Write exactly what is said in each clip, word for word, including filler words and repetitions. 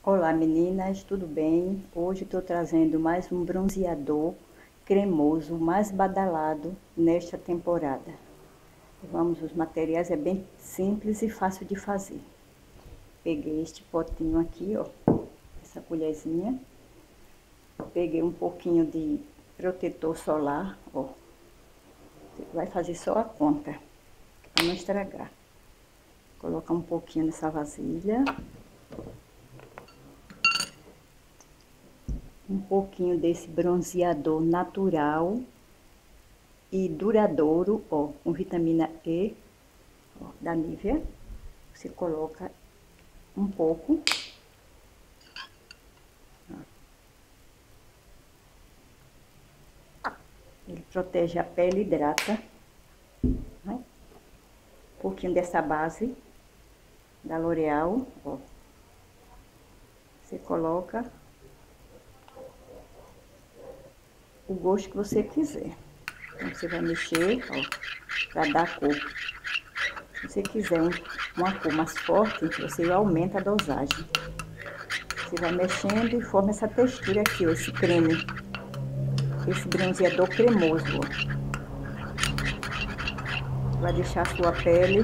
Olá meninas, tudo bem? Hoje estou trazendo mais um bronzeador cremoso, mais badalado nesta temporada. Vamos, os materiais é bem simples e fácil de fazer. Peguei este potinho aqui, ó, essa colherzinha. Peguei um pouquinho de protetor solar, ó. Você vai fazer só a conta, para não estragar. Colocar um pouquinho nessa vasilha. Um pouquinho desse bronzeador natural e duradouro, ó, com vitamina E, ó, da Nivea. Você coloca um pouco. Ele protege a pele, hidrata. Né? Um pouquinho dessa base da L'Oréal, ó. Você coloca o gosto que você quiser. Então, você vai mexer, ó, pra dar cor. Se você quiser um, uma cor mais forte, você aumenta a dosagem. Você vai mexendo e forma essa textura aqui, ó, esse creme. Esse bronzeador cremoso, ó. Vai deixar a sua pele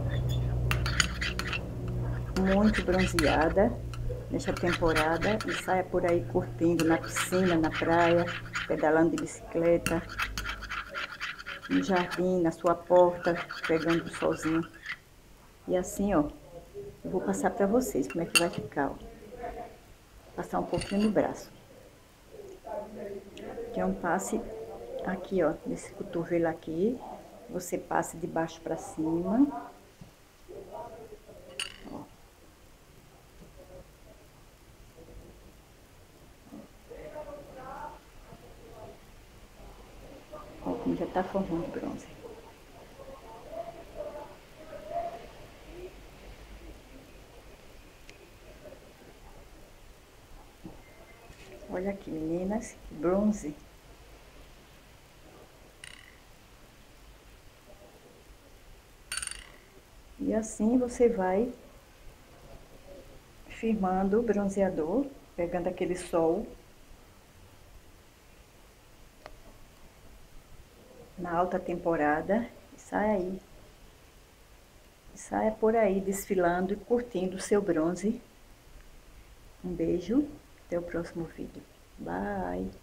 muito bronzeada nesta temporada. E saia por aí curtindo na piscina, na praia, pedalando de bicicleta, no jardim, na sua porta, pegando o solzinho. E assim, ó, eu vou passar pra vocês como é que vai ficar, ó. Passar um pouquinho no braço. Que é um passe aqui, ó, nesse cotovelo aqui. Você passa de baixo pra cima. Ó. Ó, como já tá formando bronze. Olha aqui, meninas, que bronze. E assim você vai firmando o bronzeador, pegando aquele sol na alta temporada e sai aí. E saia por aí desfilando e curtindo o seu bronze. Um beijo, até o próximo vídeo. Bye!